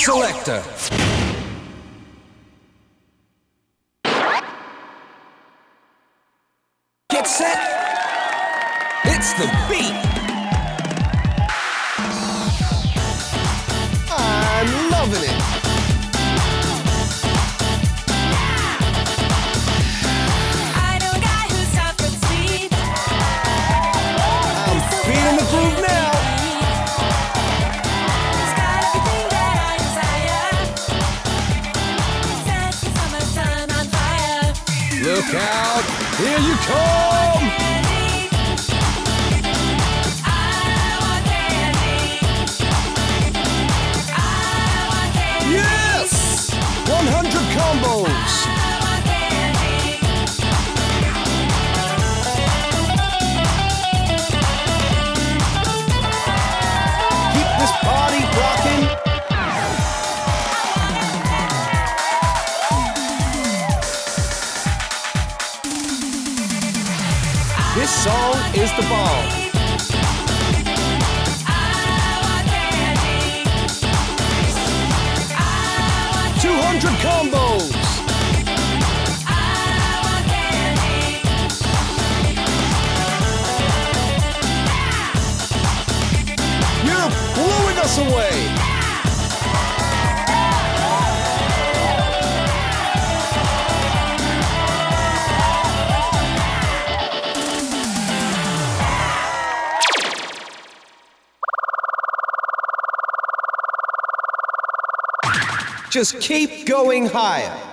selector. Get set. It's the beat. I'm loving it. I know a guy who's tough and sweet. I'm feeling the groove now. He's got everything that I desire. Sets the summertime on fire. Look out. Here you come. Yes! 100 combos! Keep this party rocking! This song is the bomb! 200 combos! You're blowing us away! Just keep going higher.